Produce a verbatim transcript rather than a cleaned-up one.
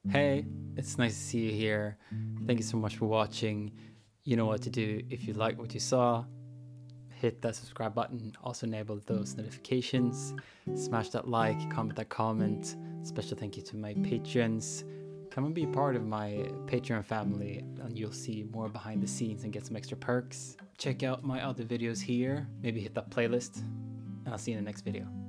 Hey, it's nice to see you here. Thank you so much for watching. You know what to do if you like what you saw. Hit that subscribe button, also enable those notifications. Smash that like, comment that comment. Special thank you to my patrons. Come and be part of my Patreon family and you'll see more behind the scenes and get some extra perks. Check out my other videos here, maybe hit that playlist, and I'll see you in the next video.